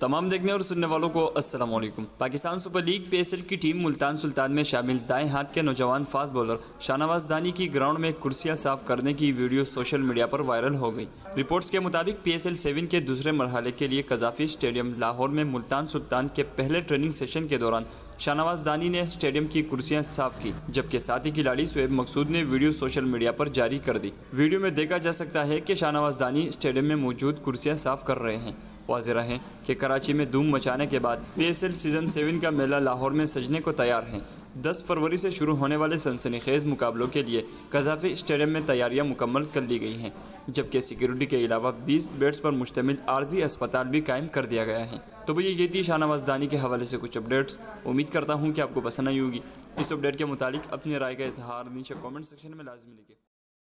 तमाम देखने और सुनने वालों को अस्सलाम वालेकुम। पाकिस्तान सुपर लीग पीएसएल की टीम मुल्तान सुल्तान में शामिल दाएं हाथ के नौजवान फास्ट बॉलर शाहनवाज दानी की ग्राउंड में कुर्सियां साफ करने की वीडियो सोशल मीडिया पर वायरल हो गई। रिपोर्ट्स के मुताबिक पीएसएल 7 के दूसरे मरहले के लिए कजाफी स्टेडियम लाहौर में मुल्तान सुल्तान के पहले ट्रेनिंग सेशन के दौरान शाहनवाज दानी ने स्टेडियम की कुर्सियां साफ की, जबकि साथी खिलाड़ी शुएब मकसूद ने वीडियो सोशल मीडिया पर जारी कर दी। वीडियो में देखा जा सकता है कि शाहनवाज दानी स्टेडियम में मौजूद कुर्सियां साफ कर रहे हैं। वाज़ेह रहे कि कराची में धूम मचाने के बाद पीएसएल सीजन 7 का मेला लाहौर में सजने को तैयार है। 10 फरवरी से शुरू होने वाले सनसनीखेज मुकाबलों के लिए कजाफी स्टेडियम में तैयारियां मुकम्मल कर ली गई हैं, जबकि सिक्योरिटी के अलावा 20 बेड्स पर मुश्तमिल आर्जी अस्पताल भी कायम कर दिया गया है। तो भैया ये थी शाहनवाज दानी के हवाले से कुछ अपडेट्स। उम्मीद करता हूँ कि आपको पसंद आई होगी। इस अपडेट के मुतालिक अपनी राय का इजहार नीचे कॉमेंट सेक्शन में लाजमी लिखें।